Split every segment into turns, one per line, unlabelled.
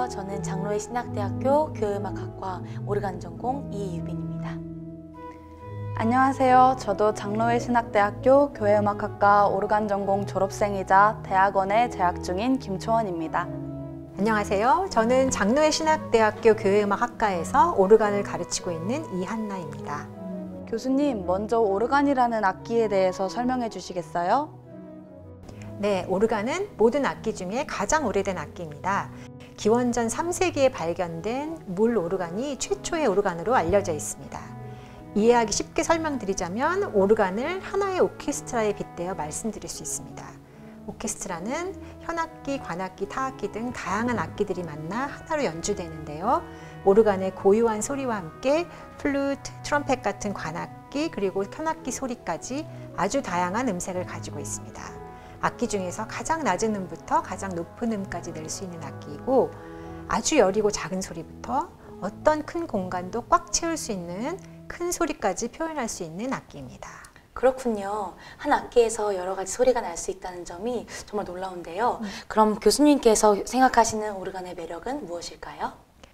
안녕하세요. 저는 장로회 신학대학교 교회음악학과 오르간 전공 이유빈입니다.
안녕하세요. 저도 장로회 신학대학교 교회음악학과 오르간 전공 졸업생이자 대학원에 재학 중인 김초원입니다.
안녕하세요. 저는 장로회 신학대학교 교회음악학과에서 오르간을 가르치고 있는 이한나입니다.
교수님, 먼저 오르간이라는 악기에 대해서 설명해 주시겠어요?
네, 오르간은 모든 악기 중에 가장 오래된 악기입니다. 기원전 3세기에 발견된 물 오르간이 최초의 오르간으로 알려져 있습니다. 이해하기 쉽게 설명드리자면 오르간을 하나의 오케스트라에 빗대어 말씀드릴 수 있습니다. 오케스트라는 현악기, 관악기, 타악기 등 다양한 악기들이 만나 하나로 연주되는데요. 오르간의 고유한 소리와 함께 플루트, 트럼펫 같은 관악기, 그리고 현악기 소리까지 아주 다양한 음색을 가지고 있습니다. 악기 중에서 가장 낮은 음부터 가장 높은 음까지 낼 수 있는 악기이고, 아주 여리고 작은 소리부터 어떤 큰 공간도 꽉 채울 수 있는 큰 소리까지 표현할 수 있는 악기입니다.
그렇군요. 한 악기에서 여러 가지 소리가 날 수 있다는 점이 정말 놀라운데요. 그럼 교수님께서 생각하시는 오르간의 매력은 무엇일까요?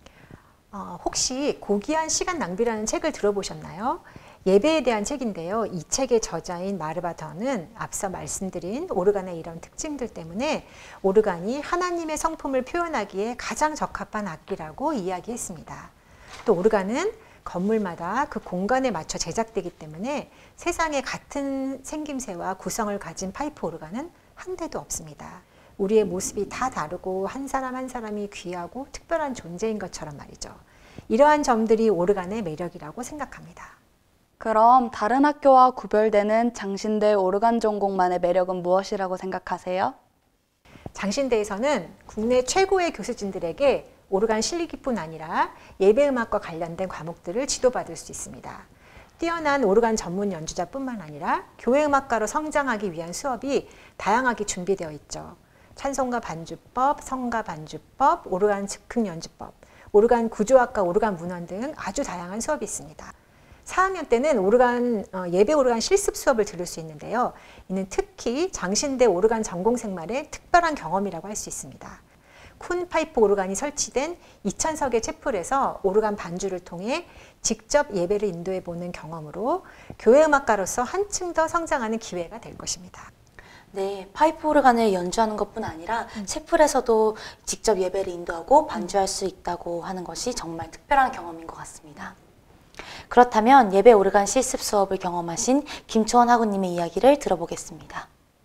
혹시 고귀한 시간 낭비라는 책을 들어보셨나요? 예배에 대한 책인데요. 이 책의 저자인 마르바더는 앞서 말씀드린 오르간의 이런 특징들 때문에 오르간이 하나님의 성품을 표현하기에 가장 적합한 악기라고 이야기했습니다. 또 오르간은 건물마다 그 공간에 맞춰 제작되기 때문에 세상에 같은 생김새와 구성을 가진 파이프 오르간은 한 대도 없습니다. 우리의 모습이 다 다르고 한 사람 한 사람이 귀하고 특별한 존재인 것처럼 말이죠. 이러한 점들이 오르간의 매력이라고 생각합니다.
그럼 다른 학교와 구별되는 장신대 오르간 전공만의 매력은 무엇이라고 생각하세요?
장신대에서는 국내 최고의 교수진들에게 오르간 실기뿐 아니라 예배음악과 관련된 과목들을 지도받을 수 있습니다. 뛰어난 오르간 전문 연주자뿐만 아니라 교회음악가로 성장하기 위한 수업이 다양하게 준비되어 있죠. 찬송가 반주법, 성가 반주법, 오르간 즉흥 연주법, 오르간 구조학과 오르간 문헌 등 아주 다양한 수업이 있습니다. 4학년 때는 예배 오르간 실습 수업을 들을 수 있는데요. 이는 특히 장신대 오르간 전공생만의 특별한 경험이라고 할 수 있습니다. 큰 파이프 오르간이 설치된 2000석의 채플에서 오르간 반주를 통해 직접 예배를 인도해 보는 경험으로 교회음악가로서 한층 더 성장하는 기회가 될 것입니다.
네, 파이프 오르간을 연주하는 것뿐 아니라 채플에서도 직접 예배를 인도하고 반주할 수 있다고 하는 것이 정말 특별한 경험인 것 같습니다. 그렇다면 예배 오르간 실습 수업을 경험하신 김초원 학우님의 이야기를 들어보겠습니다.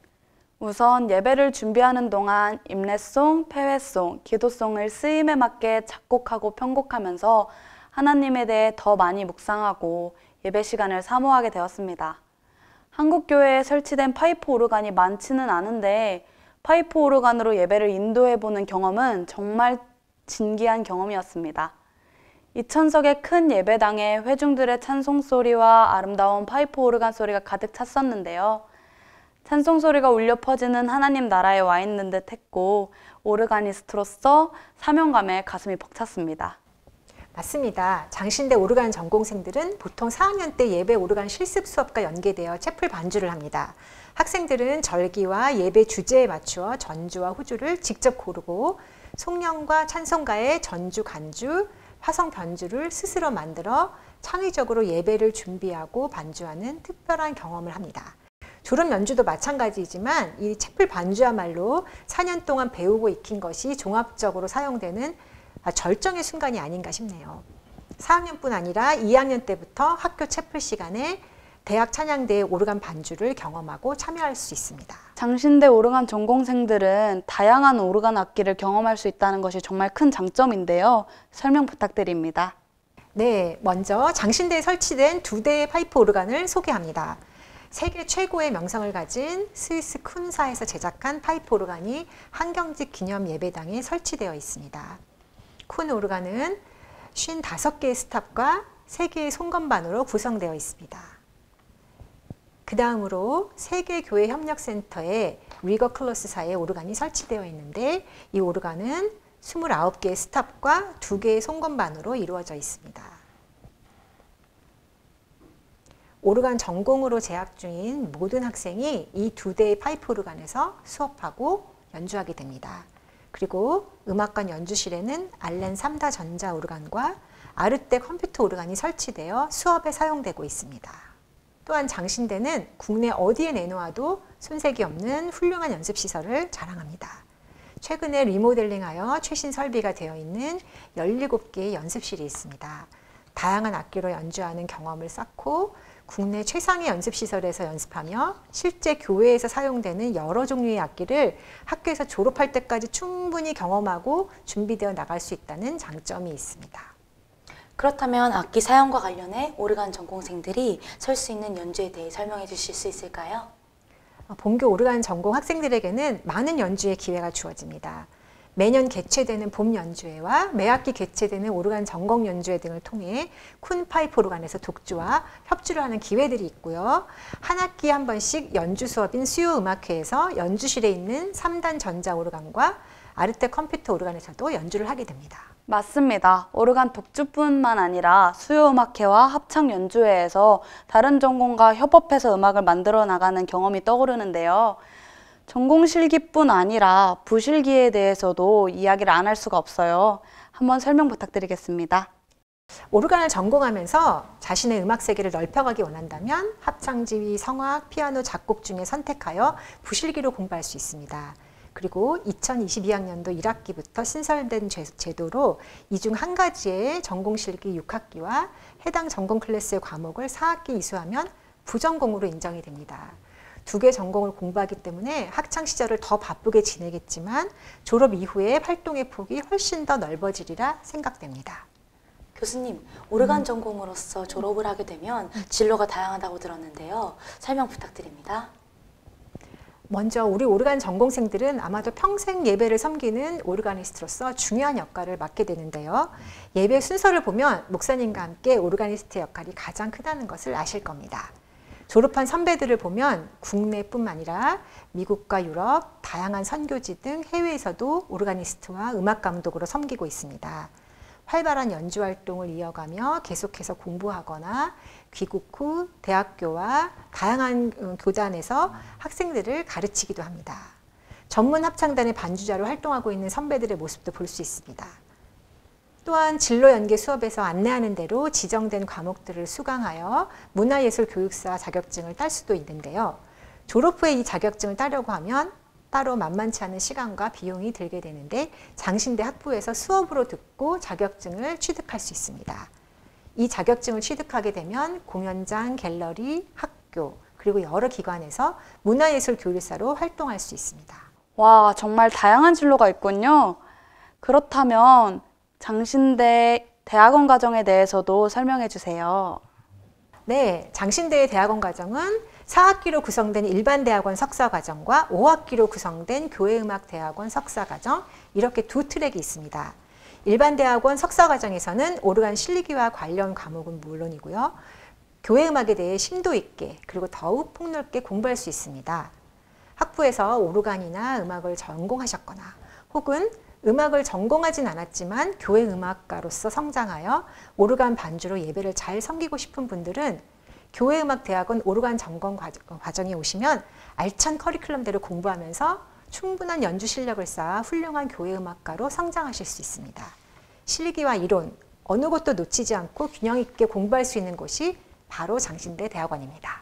우선 예배를 준비하는 동안 임례송, 폐회송, 기도송을 쓰임에 맞게 작곡하고 편곡하면서 하나님에 대해 더 많이 묵상하고 예배 시간을 사모하게 되었습니다. 한국 교회에 설치된 파이프 오르간이 많지는 않은데 파이프 오르간으로 예배를 인도해보는 경험은 정말 진기한 경험이었습니다. 2000석의 큰 예배당에 회중들의 찬송 소리와 아름다운 파이프 오르간 소리가 가득 찼었는데요. 찬송 소리가 울려 퍼지는 하나님 나라에 와 있는 듯 했고 오르가니스트로서 사명감에 가슴이 벅찼습니다.
맞습니다. 장신대 오르간 전공생들은 보통 4학년 때 예배 오르간 실습 수업과 연계되어 채플 반주를 합니다. 학생들은 절기와 예배 주제에 맞추어 전주와 후주를 직접 고르고 송년과 찬송가의 전주, 간주, 화성 변주를 스스로 만들어 창의적으로 예배를 준비하고 반주하는 특별한 경험을 합니다. 졸업 연주도 마찬가지이지만 이 채플 반주야말로 4년 동안 배우고 익힌 것이 종합적으로 사용되는 절정의 순간이 아닌가 싶네요. 4학년뿐 아니라 2학년 때부터 학교 채플 시간에 대학 찬양대의 오르간 반주를 경험하고 참여할 수 있습니다.
장신대 오르간 전공생들은 다양한 오르간 악기를 경험할 수 있다는 것이 정말 큰 장점인데요. 설명 부탁드립니다.
네, 먼저 장신대에 설치된 2대의 파이프 오르간을 소개합니다. 세계 최고의 명성을 가진 스위스 쿤사에서 제작한 파이프 오르간이 한경직 기념 예배당에 설치되어 있습니다. 쿤 오르간은 55개의 스탑과 3개의 송건반으로 구성되어 있습니다. 그 다음으로 세계교회협력센터에 리거클로스사의 오르간이 설치되어 있는데 이 오르간은 29개의 스탑과 2개의 송건반으로 이루어져 있습니다. 오르간 전공으로 재학 중인 모든 학생이 이 2대의 파이프 오르간에서 수업하고 연주하게 됩니다. 그리고 음악관 연주실에는 알렌 3다 전자 오르간과 아르떼 컴퓨터 오르간이 설치되어 수업에 사용되고 있습니다. 또한 장신대는 국내 어디에 내놓아도 손색이 없는 훌륭한 연습시설을 자랑합니다. 최근에 리모델링하여 최신 설비가 되어 있는 17개의 연습실이 있습니다. 다양한 악기로 연주하는 경험을 쌓고 국내 최상의 연습시설에서 연습하며 실제 교회에서 사용되는 여러 종류의 악기를 학교에서 졸업할 때까지 충분히 경험하고 준비되어 나갈 수 있다는 장점이 있습니다.
그렇다면 악기 사용과 관련해 오르간 전공생들이 설 수 있는 연주에 대해 설명해 주실 수 있을까요?
본교 오르간 전공 학생들에게는 많은 연주의 기회가 주어집니다. 매년 개최되는 봄 연주회와 매학기 개최되는 오르간 전공 연주회 등을 통해 쿤 파이프 오르간에서 독주와 협주를 하는 기회들이 있고요. 한 학기에 한 번씩 연주 수업인 수요음악회에서 연주실에 있는 3단 전자 오르간과 아르떼 컴퓨터 오르간에서도 연주를 하게 됩니다.
맞습니다. 오르간 독주뿐만 아니라 수요음악회와 합창연주회에서 다른 전공과 협업해서 음악을 만들어 나가는 경험이 떠오르는데요. 전공 실기뿐 아니라 부실기에 대해서도 이야기를 안 할 수가 없어요. 한번 설명 부탁드리겠습니다.
오르간을 전공하면서 자신의 음악 세계를 넓혀가기 원한다면 합창지휘, 성악, 피아노, 작곡 중에 선택하여 부실기로 공부할 수 있습니다. 그리고 2022학년도 1학기부터 신설된 제도로 이 중 한 가지의 전공실기 6학기와 해당 전공 클래스의 과목을 4학기 이수하면 부전공으로 인정이 됩니다. 두 개 전공을 공부하기 때문에 학창 시절을 더 바쁘게 지내겠지만 졸업 이후에 활동의 폭이 훨씬 더 넓어지리라 생각됩니다.
교수님, 오르간 전공으로서 졸업을 하게 되면 진로가 다양하다고 들었는데요. 설명 부탁드립니다.
먼저 우리 오르간 전공생들은 아마도 평생 예배를 섬기는 오르가니스트로서 중요한 역할을 맡게 되는데요. 예배 순서를 보면 목사님과 함께 오르가니스트의 역할이 가장 크다는 것을 아실 겁니다. 졸업한 선배들을 보면 국내뿐만 아니라 미국과 유럽, 다양한 선교지 등 해외에서도 오르가니스트와 음악 감독으로 섬기고 있습니다. 활발한 연주 활동을 이어가며 계속해서 공부하거나 귀국 후 대학교와 다양한 교단에서 학생들을 가르치기도 합니다. 전문 합창단의 반주자로 활동하고 있는 선배들의 모습도 볼 수 있습니다. 또한 진로 연계 수업에서 안내하는 대로 지정된 과목들을 수강하여 문화예술교육사 자격증을 딸 수도 있는데요. 졸업 후에 이 자격증을 따려고 하면 따로 만만치 않은 시간과 비용이 들게 되는데 장신대 학부에서 수업으로 듣고 자격증을 취득할 수 있습니다. 이 자격증을 취득하게 되면 공연장, 갤러리, 학교 그리고 여러 기관에서 문화예술교육사로 활동할 수 있습니다.
와, 정말 다양한 진로가 있군요. 그렇다면 장신대 대학원 과정에 대해서도 설명해 주세요.
네, 장신대의 대학원 과정은 4학기로 구성된 일반 대학원 석사 과정과 5학기로 구성된 교회음악대학원 석사 과정 이렇게 두 트랙이 있습니다. 일반 대학원 석사 과정에서는 오르간 실기와 관련 과목은 물론이고요. 교회음악에 대해 심도 있게 그리고 더욱 폭넓게 공부할 수 있습니다. 학부에서 오르간이나 음악을 전공하셨거나 혹은 음악을 전공하진 않았지만 교회 음악가로서 성장하여 오르간 반주로 예배를 잘 섬기고 싶은 분들은 교회음악대학원 오르간 전공 과정에 오시면 알찬 커리큘럼대로 공부하면서 충분한 연주 실력을 쌓아 훌륭한 교회음악가로 성장하실 수 있습니다. 실기와 이론, 어느 것도 놓치지 않고 균형 있게 공부할 수 있는 곳이 바로 장신대 대학원입니다.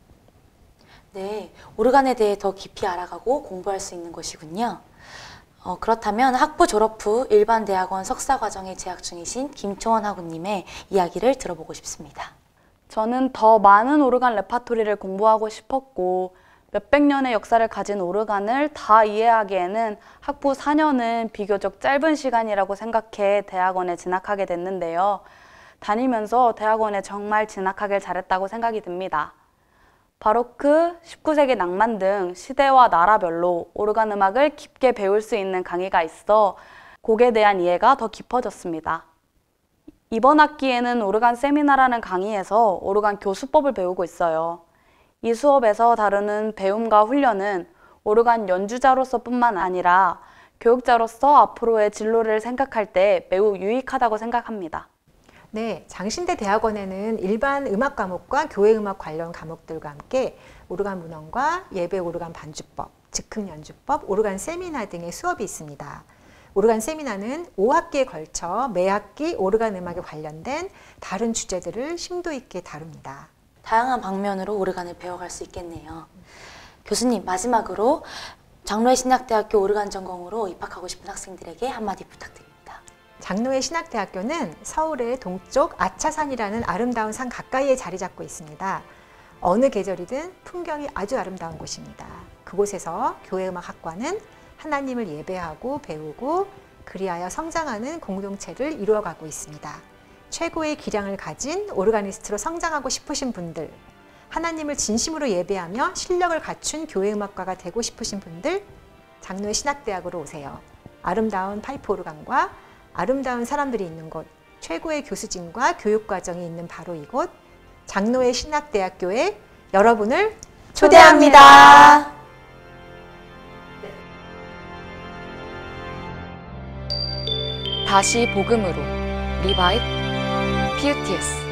네, 오르간에 대해 더 깊이 알아가고 공부할 수 있는 곳이군요. 그렇다면 학부 졸업 후 일반 대학원 석사 과정에 재학 중이신 김초원 학우님의 이야기를 들어보고 싶습니다.
저는 더 많은 오르간 레파토리를 공부하고 싶었고 몇백 년의 역사를 가진 오르간을 다 이해하기에는 학부 4년은 비교적 짧은 시간이라고 생각해 대학원에 진학하게 됐는데요. 다니면서 대학원에 정말 진학하길 잘했다고 생각이 듭니다. 바로크, 19세기 낭만 등 시대와 나라별로 오르간 음악을 깊게 배울 수 있는 강의가 있어 곡에 대한 이해가 더 깊어졌습니다. 이번 학기에는 오르간 세미나라는 강의에서 오르간 교수법을 배우고 있어요. 이 수업에서 다루는 배움과 훈련은 오르간 연주자로서 뿐만 아니라 교육자로서 앞으로의 진로를 생각할 때 매우 유익하다고 생각합니다.
네, 장신대 대학원에는 일반 음악 과목과 교회 음악 관련 과목들과 함께 오르간 문헌과 예배 오르간 반주법, 즉흥 연주법, 오르간 세미나 등의 수업이 있습니다. 오르간 세미나는 5학기에 걸쳐 매 학기 오르간 음악에 관련된 다른 주제들을 심도 있게 다룹니다.
다양한 방면으로 오르간을 배워갈 수 있겠네요. 교수님, 마지막으로 장로의 신학대학교 오르간 전공으로 입학하고 싶은 학생들에게 한마디 부탁드립니다.
장로의 신학대학교는 서울의 동쪽 아차산이라는 아름다운 산 가까이에 자리 잡고 있습니다. 어느 계절이든 풍경이 아주 아름다운 곳입니다. 그곳에서 교회음악학과는 하나님을 예배하고 배우고 그리하여 성장하는 공동체를 이루어가고 있습니다. 최고의 기량을 가진 오르가니스트로 성장하고 싶으신 분들, 하나님을 진심으로 예배하며 실력을 갖춘 교회음악과가 되고 싶으신 분들, 장로의 신학대학으로 오세요. 아름다운 파이프 오르간과 아름다운 사람들이 있는 곳, 최고의 교수진과 교육과정이 있는 바로 이곳, 장로의 신학대학교에 여러분을
초대합니다.
다시 복음으로 리바이브 PUTS